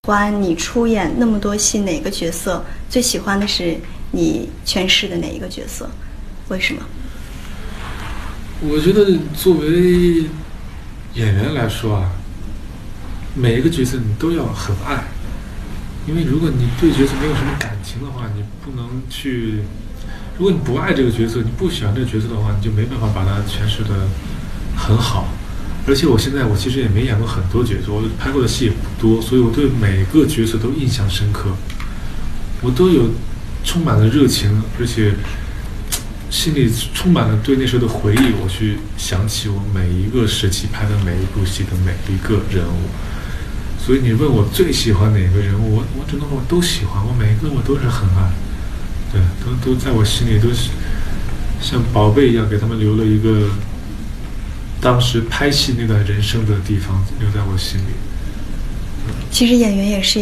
欢你出演那么多戏，哪个角色最喜欢的是你诠释的哪一个角色？为什么？ 我觉得作为演员来说啊，每一个角色你都要很爱，因为如果你对角色没有什么感情的话，你不能去。如果你不爱这个角色，你不喜欢这个角色的话，你就没办法把它诠释得很好。而且我其实也没演过很多角色，我拍过的戏也不多，所以我对每个角色都印象深刻，我都有充满了热情，而且心里充满了对那时候的回忆。我去想起我每一个时期拍的每一部戏的每一个人物，所以你问我最喜欢哪个人物，我只能说我都喜欢，我每一个我都是很爱，对，都在我心里都是像宝贝一样，给他们留了一个当时拍戏那段人生的地方，留在我心里。 其实演员也是